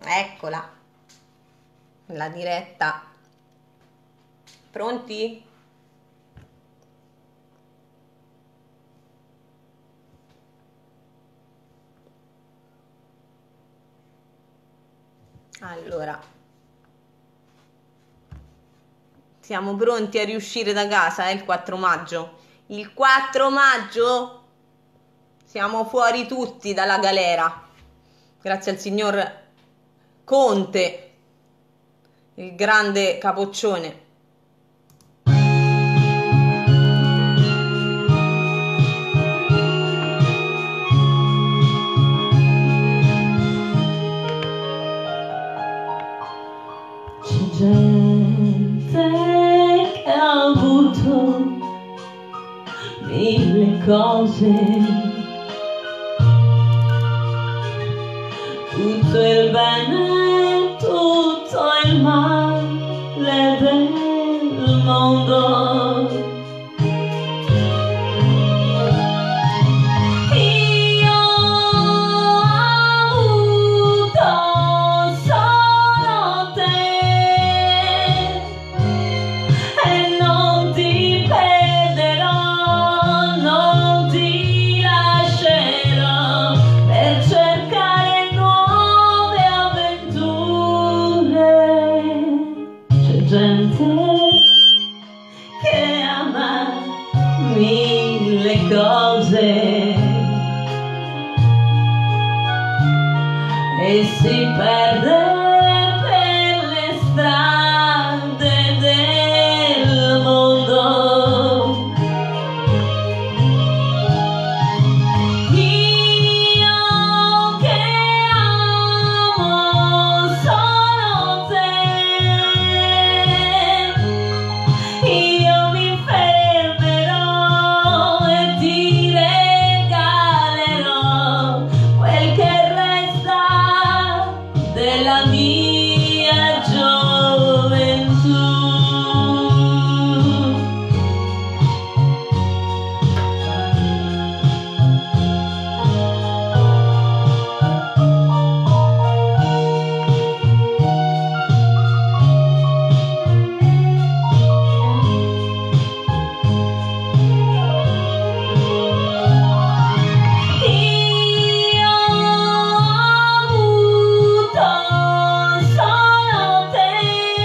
Eccola, la diretta. Pronti? Allora, siamo pronti a riuscire da casa, il 4 maggio. Il 4 maggio siamo fuori tutti dalla galera. Grazie al signor Conte, il grande capoccione. C'è gente che ha avuto mille cose, tutto il bene, tutto il male del mondo. Io ho avuto solo te e non ti perderò, non ti lascerò per cercare nuove avventure. C'è gente che ama mille cose e si perde per le strade del mondo. Io che amo solo te, io mi fermerò e ti regalerò quel che resta della mia gioventù. Io ho avuto solo te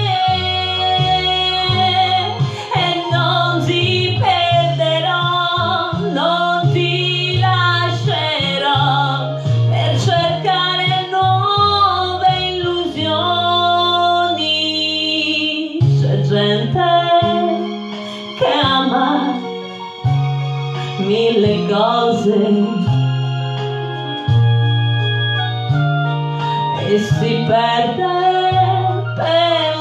e non ti perderò, non ti lascerò per cercare nuove illusioni. C'è gente che ama mille cose e si perde per